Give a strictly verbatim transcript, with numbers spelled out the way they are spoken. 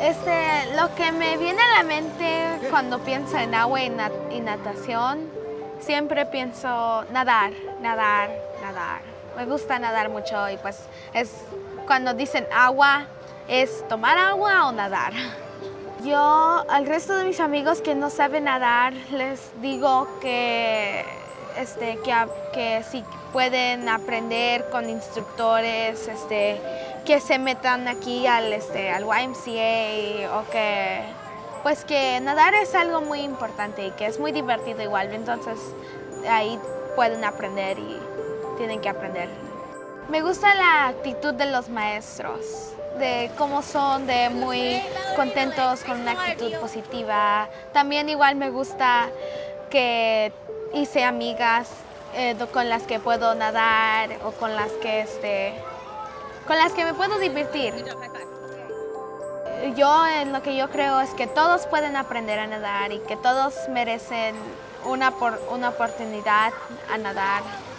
Este, lo que me viene a la mente cuando pienso en agua y, nat y natación, siempre pienso nadar, nadar, nadar. Me gusta nadar mucho y pues es cuando dicen agua, es tomar agua o nadar. Yo al resto de mis amigos que no saben nadar les digo que, este, que, que si pueden aprender con instructores, este, que se metan aquí al, este, al Y M C A o que, pues que nadar es algo muy importante y que es muy divertido igual, entonces ahí pueden aprender y tienen que aprender. Me gusta la actitud de los maestros, de cómo son de muy contentos con una actitud positiva. También igual me gusta que hice amigas eh, con las que puedo nadar o con las que, este, con las que me puedo divertir. Yo en lo que yo creo es que todos pueden aprender a nadar y que todos merecen una, por, una oportunidad a nadar.